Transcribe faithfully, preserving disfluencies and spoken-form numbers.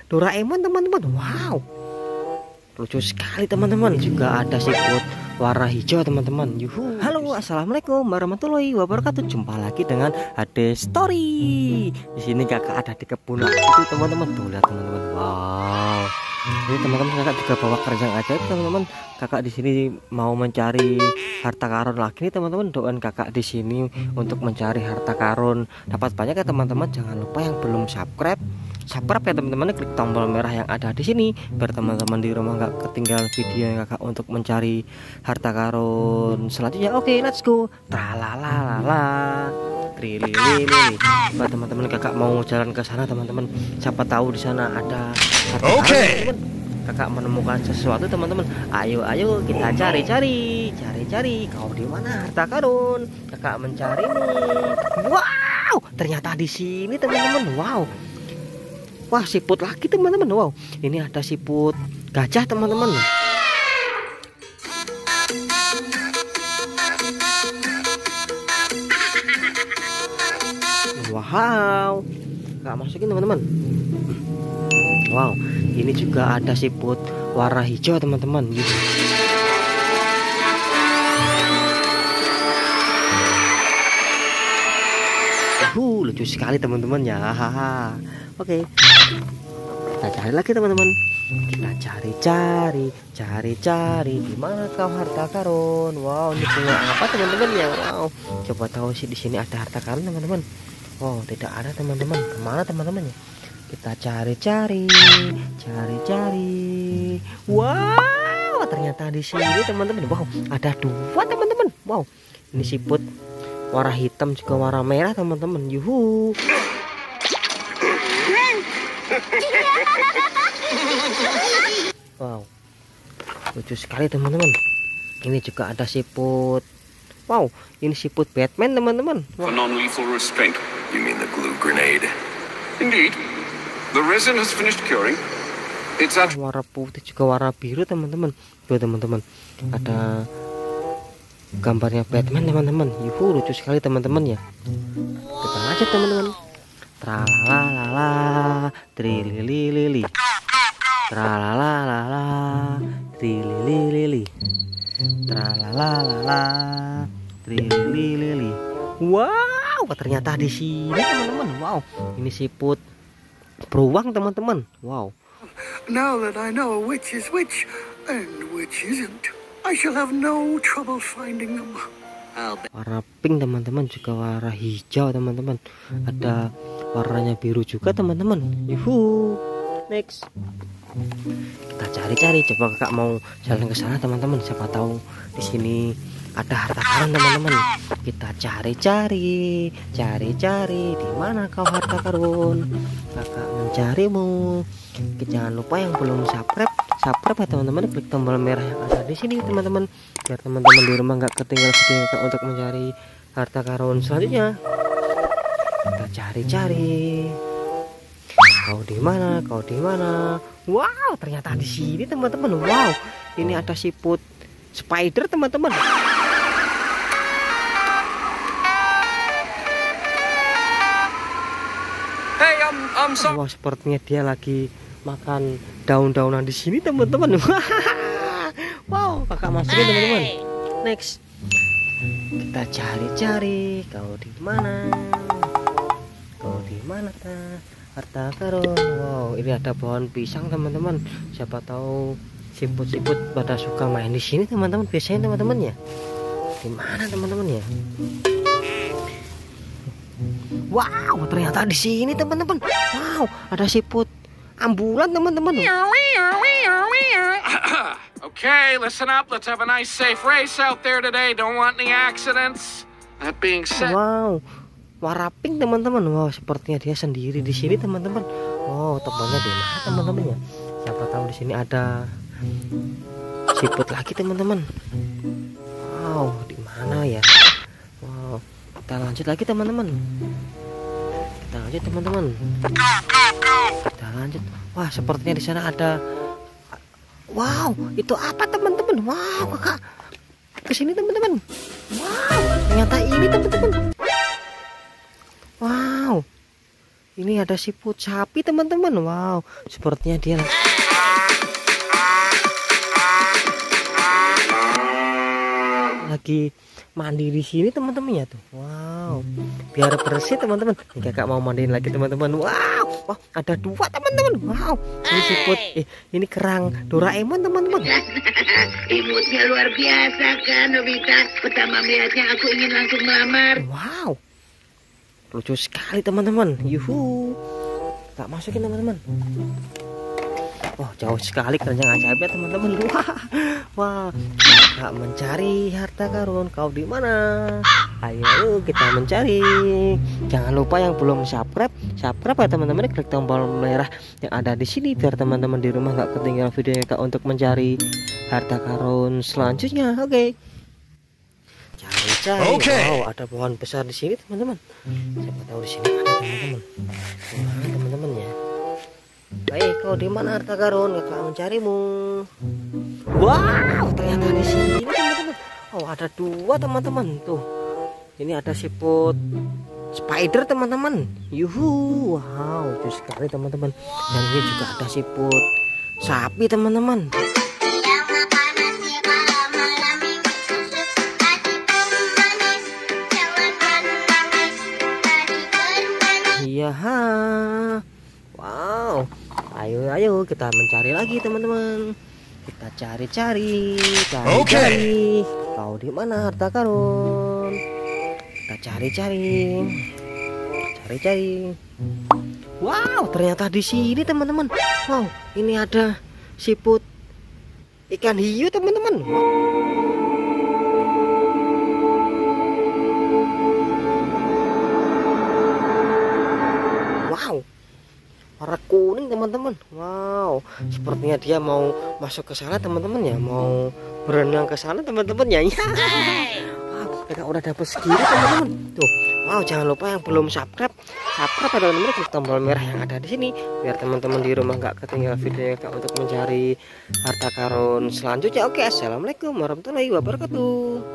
Doraemon teman-teman. Wow, lucu sekali teman-teman. Juga ada siput warna hijau teman-teman. Yuhu. Halo, assalamualaikum warahmatullahi wabarakatuh. Jumpa lagi dengan Ade Story. Di sini kakak ada di kebun lagi tuh teman-teman. Tuh lihat teman-teman. Wow. Ini teman-teman kakak juga bawa keranjang aja teman-teman. Kakak di sini mau mencari harta karun lagi nih teman-teman. Doain kakak di sini untuk mencari harta karun dapat banyak ya teman-teman. Jangan lupa yang belum subscribe subscribe ya teman-teman, klik tombol merah yang ada di sini biar teman-teman di rumah nggak ketinggalan video yang kakak untuk mencari harta karun selanjutnya. Oke, let's go. Tralalala, trilili. Buat teman-teman kakak mau jalan ke sana teman-teman, siapa tahu di sana ada harta karun. Okay. Kakak menemukan sesuatu teman-teman. Ayo ayo kita cari-cari, cari-cari. Kau di mana harta karun? Kakak mencarimu. Wow, ternyata di sini teman-teman. Wow. Wah, siput lagi teman-teman. Wow, ini ada siput gajah teman-teman. Wow, nggak masukin teman-teman. Wow, ini juga ada siput warna hijau teman-teman. Uh, lucu sekali teman-teman ya. Hahaha. Oke, kita cari lagi teman-teman. Kita cari-cari, cari-cari. Di mana kau harta karun? Wow, ini bunga apa teman-teman ya? Wow, coba tahu sih di sini ada harta karun teman-teman. Wow, tidak ada teman-teman. Kemana teman-teman ya? Kita cari-cari, cari-cari. Wow, ternyata di sini teman-teman. Wow, ada dua teman-teman. Wow, ini siput warna hitam juga warna merah teman-teman. Yuhu. Wow, lucu sekali teman-teman. Ini juga ada siput. Wow, ini siput Batman teman-teman. For non-lethal restraint. You mean the glue grenade? Indeed. The resin has finished curing. It's at warna putih juga warna biru teman-teman. Tuh teman-teman, ada gambarnya Batman teman-teman. Yuhu, lucu sekali teman-teman ya. Kita lanjut teman-teman. Tralalala, trililili. Tralalala, trililili. Tralalala, trililili. Wow, ternyata di sini teman-teman. Wow, ini siput beruang teman-teman. Wow. Now that I know which is which and which isn't, I shall have no trouble finding them. Warna pink teman-teman, juga warna hijau teman-teman. Ada warnanya biru juga teman-teman. Yuhu. Next. Kita cari-cari, coba kakak mau jalan ke sana teman-teman. Siapa tahu di sini ada harta karun teman-teman. Kita cari-cari, cari-cari. Di mana kau harta karun? Kakak mencarimu. Jangan lupa yang belum subscribe, subscribe ya teman-teman. Klik tombol merah yang ada di sini teman-teman, biar teman-teman di rumah nggak ketinggalan video kakak untuk mencari harta karun selanjutnya. Kita cari-cari. Kau di mana? Kau di mana? Wow, ternyata di sini teman-teman. Wow, ini ada siput spider teman-teman. Hey, I'm I'm sorry. Wow, sepertinya dia lagi makan daun-daunan di sini teman-teman. Wow, kakak masukin teman-teman. Next. Kita cari-cari. Kau di mana? Kau di mana ta? Harta karun. Wow, ini ada pohon pisang teman-teman. Siapa tahu siput-siput pada suka main di sini teman-teman. Biasanya teman-teman ya. Di mana teman-teman ya? Wow, ternyata di sini teman-teman. Wow, ada siput ambulan teman-teman. Okay, listen up. Let's have a nice safe race out there today. Don't want any accidents. That being said. Wow, warna pink teman-teman. Wow, sepertinya dia sendiri di sini teman-teman. Wow, temannya di mana teman-teman ya? Siapa tahu di sini ada siput lagi teman-teman. Wow, di mana ya? Wow, kita lanjut lagi teman-teman. Kita lanjut teman-teman. Kita lanjut. Wah, sepertinya di sana ada. Wow, itu apa teman-teman? Wow, kakak kesini teman-teman. Wow, ternyata ini teman-teman. Wow, ini ada siput sapi teman-teman. Wow, sepertinya dia lagi mandi di sini teman-teman ya tuh. Wow, biar bersih teman-teman. Ini kakak mau mandiin lagi teman-teman. Wow, wah, ada dua teman-teman. Wow, ini siput, eh, ini kerang Doraemon teman-teman. Imutnya luar biasa kan Nobita. Pertama melihatnya aku ingin langsung melamar. Wow, lucu sekali teman-teman. Yuhu, tak masukin teman-teman. Oh, jauh sekali keranjang ajaibnya teman-teman. Wah, wah, kakak mencari harta karun. Kau di mana? Ayo kita mencari. Jangan lupa yang belum subscribe, subscribe ya teman-teman. Klik tombol merah yang ada di sini biar teman-teman di rumah nggak ketinggalan videonya kak untuk mencari harta karun selanjutnya. Oke. Okay. Cari-cari. Okay. Wow, ada pohon besar di sini teman-teman. Siapa tahu di sini ada teman-teman. Mana teman-teman ya? Baik, kau di mana harta karun? Kakak mencarimu. Wow, ternyata di sini teman-teman. Oh, ada dua teman-teman tuh. Ini ada siput spider teman-teman. Yuhu, wow, lucu sekali teman-teman. Dan ini juga ada siput sapi teman-teman. Iya, ha. Wow, ayo ayo kita mencari lagi teman-teman. Kita cari-cari, cari-cari. Kau di mana harta karun? Kita cari-cari, cari-cari. Wow, ternyata di sini teman-teman. Wow, ini ada siput ikan hiu teman-teman. Wow, warna kuning teman-teman. Wow, sepertinya dia mau masuk ke sana teman-teman ya, mau berenang ke sana teman-teman ya. Wow, kita udah dapat segini teman-teman. Tuh, wow, jangan lupa yang belum subscribe, subscribe ya teman-teman, klik tombol merah yang ada di sini biar teman-teman di rumah nggak ketinggalan videonya kak untuk mencari harta karun selanjutnya. Oke, assalamualaikum warahmatullahi wabarakatuh.